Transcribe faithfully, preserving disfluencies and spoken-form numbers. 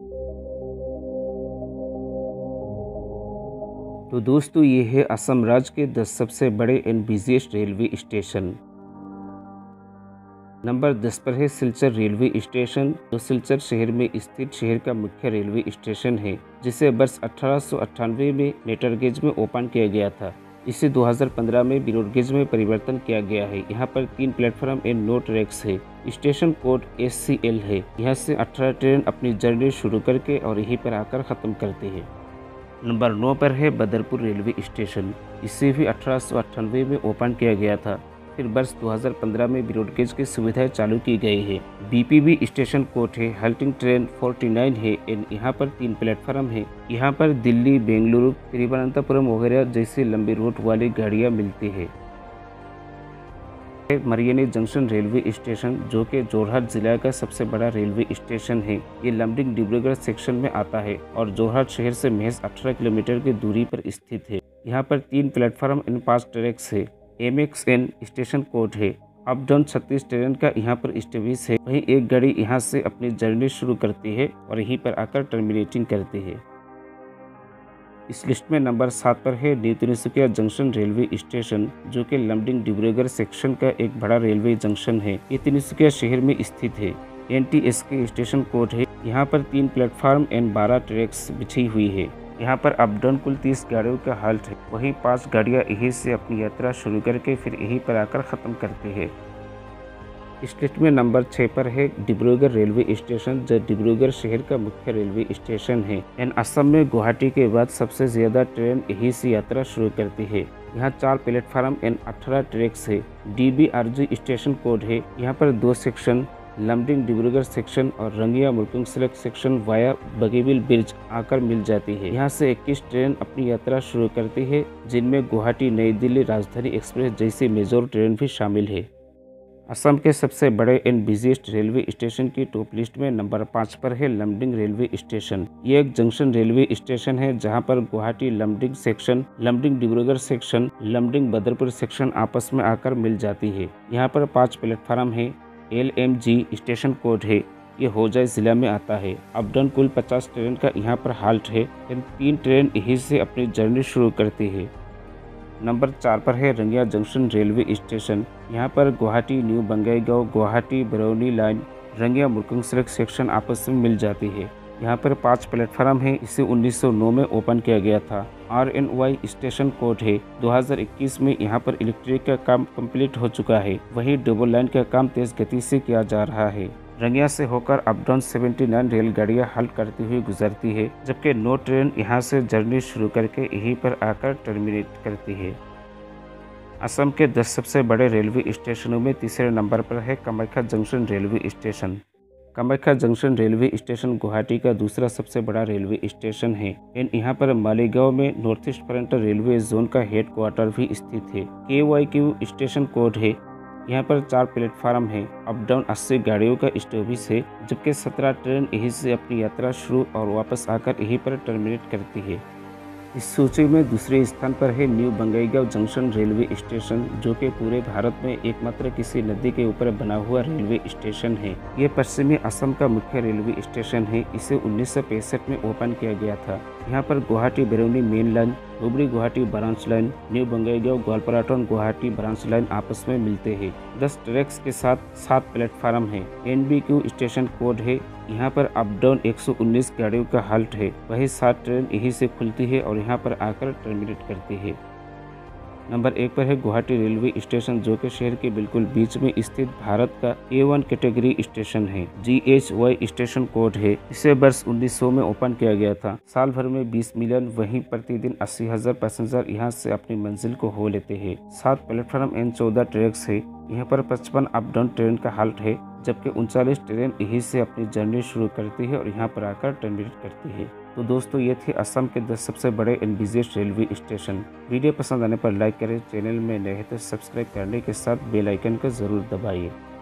तो दोस्तों ये है असम राज्य के दस सबसे बड़े and busiest railway station. Number दस पर है सिलचर रेलवे स्टेशन, जो सिलचर शहर में स्थित शहर का मुख्य रेलवे स्टेशन है, जिसे वर्ष अठारह सौ अट्ठानवे में मीटर गेज में ओपन किया गया था। इसे दो हज़ार पंद्रह में ब्रॉड गेज में परिवर्तन किया गया है। यहाँ पर तीन प्लेटफॉर्म एंड नौ ट्रैक्स है। Station code S C L है। यहाँ से अठारह ट्रेन अपनी जर्नी शुरू करके और यहीं पर आकर ख़त्म करते हैं। नंबर नौ पर है बदरपुर रेलवे स्टेशन। इसे भी अठारह सौ अट्ठानवे में ओपन किया गया था। फिर वर्ष दो हज़ार पंद्रह में ब्रॉड गेज की सुविधाएं चालू की गई है। B P B station code है, हल्टिंग ट्रेन उनचास है एंड यहाँ पर तीन प्लेटफॉर्म है। यहाँ पर दिल्ली, बेंगलुरु, तिरुवनंतपुरम वगैरह जैसी लंबी रूट वाली गाड़ियाँ मिलती है। मरियनी जंक्शन रेलवे स्टेशन, जो कि जोरहाट जिला का सबसे बड़ा रेलवे स्टेशन है। ये लमडिंग डिब्रूगढ़ सेक्शन में आता है और जोरहाट शहर से महज अठारह किलोमीटर की दूरी पर स्थित है। यहाँ पर तीन प्लेटफॉर्म एंड पाँच ट्रैक्स है। M X N station code है। अप डाउन छत्तीस ट्रेन का यहाँ पर स्टेबिश है। वहीं एक गाड़ी यहाँ से अपनी जर्नी शुरू करती है और यहीं पर आकर टर्मिनेटिंग करती है। इस लिस्ट में नंबर सात पर है new Tinsukia junction railway station, जो कि लमडिंग डिब्रूगढ़ सेक्शन का एक बड़ा रेलवे जंक्शन है। ये तिनसुकिया शहर में स्थित है। N T S K station code है। यहाँ पर तीन प्लेटफॉर्म एंड बारह ट्रैक्स बिछी हुई है। यहाँ पर अप डाउन कुल तीस गाड़ियों का हाल्ट है। वहीं पांच गाड़ियाँ यहीं से अपनी यात्रा शुरू करके फिर यहीं पर आकर ख़त्म करती है। इस लिस्ट में नंबर छः पर है डिब्रूगढ़ रेलवे स्टेशन, जो डिब्रूगढ़ शहर का मुख्य रेलवे स्टेशन है। एंड असम में गुवाहाटी के बाद सबसे ज़्यादा ट्रेन यहीं से यात्रा शुरू करती है। यहाँ चार प्लेटफॉर्म एंड अठारह ट्रैक्स है। D B R G station code है। यहाँ पर दो सेक्शन, लमडिंग डिब्रूगढ़ सेक्शन और Rangiya Murkongselek section via Bogibeel bridge आकर मिल जाती है। यहाँ से इक्कीस ट्रेन अपनी यात्रा शुरू करती है, जिनमें गुवाहाटी नई दिल्ली राजधानी एक्सप्रेस जैसी मेजर ट्रेन भी शामिल है। असम के सबसे बड़े एंड बिजिएस्ट रेलवे स्टेशन की टॉप लिस्ट में नंबर पाँच पर है लमडिंग रेलवे स्टेशन। ये एक जंक्शन रेलवे स्टेशन है, जहां पर Guwahati Lumding section, Lumding Dibrugarh section, Lumding Badarpur section आपस में आकर मिल जाती है। यहाँ पर पाँच प्लेटफार्म है। L M G station code है। ये होजाई जिला में आता है। अप डाउन कुल पचास ट्रेन का यहाँ पर हाल्ट है। तीन ट्रेन यहीं से अपनी जर्नी शुरू करती है। नंबर चार पर है रंगिया जंक्शन रेलवे स्टेशन। यहाँ पर Guwahati new Bongaigaon, Guwahati Barauni line, Rangiya Murkongselek section आपस में मिल जाती है। यहाँ पर पांच प्लेटफार्म है। इसे उन्नीस सौ नौ में ओपन किया गया था। R N Y station code है। दो हज़ार इक्कीस में यहाँ पर इलेक्ट्रिक का काम कंप्लीट हो चुका है। वहीं डबल लाइन का काम तेज गति से किया जा रहा है। रंगिया से होकर अप डाउन उन्यासी रेलगाड़ियाँ हल्ट करती हुई गुजरती है, जबकि नौ ट्रेन यहाँ से जर्नी शुरू करके यहीं पर आकर टर्मिनेट करती है। असम के दस सबसे बड़े रेलवे स्टेशनों में तीसरे नंबर पर है Kamakhya junction railway station. Kamakhya junction railway station Guwahati का दूसरा सबसे बड़ा रेलवे स्टेशन है। एंड यहाँ पर मालेगांव में north east frontier railway zone का हेड क्वार्टर भी स्थित है। के वाई क्यू स्टेशन कोड है। यहाँ पर चार प्लेटफार्म है। अप डाउन अस्सी गाड़ियों का स्टॉपेज है, जबकि सत्रह ट्रेन यहीं से अपनी यात्रा शुरू और वापस आकर यहीं पर टर्मिनेट करती है। इस सूची में दूसरे स्थान पर है new Bongaigaon junction railway station, जो कि पूरे भारत में एकमात्र किसी नदी के ऊपर बना हुआ रेलवे स्टेशन है। ये पश्चिमी असम का मुख्य रेलवे स्टेशन है। इसे उन्नीस सौ पैंसठ में ओपन किया गया था। यहाँ पर Guwahati Barauni main line, Dhubri Guwahati branch line, new Bongaigaon ग्वालपाराटन गुवाहाटी ब्रांच लाइन आपस में मिलते हैं। दस ट्रैक्स के साथ सात प्लेटफार्म है। N B Q station code है। यहाँ पर अप डाउन एक सौ उन्नीस गाड़ियों का हाल्ट है। वही सात ट्रेन यहीं से खुलती है और यहाँ पर आकर टर्मिनेट करती है। नंबर एक पर है गुवाहाटी रेलवे स्टेशन, जो कि शहर के बिल्कुल बीच में स्थित भारत का ए वन कैटेगरी स्टेशन है। G H Y station code है। इसे वर्ष उन्नीस सौ में ओपन किया गया था। साल भर में बीस मिलियन वहीं प्रतिदिन अस्सी हजार पैसेंजर यहाँ से अपनी मंजिल को हो लेते हैं। सात प्लेटफॉर्म एंड चौदह ट्रैक्स है। यहाँ पर पचपन अप डाउन ट्रेन का हाल्ट है, जबकि उनचालीस ट्रेन यहीं से अपनी जर्नी शुरू करती है और यहाँ पर आकर टर्मिनेट करती है। तो दोस्तों ये थे असम के दस सबसे बड़े and busiest railway station. Video पसंद आने पर लाइक करें, चैनल में नए हैं तो सब्सक्राइब करने के साथ बेल आइकन को जरूर दबाइए।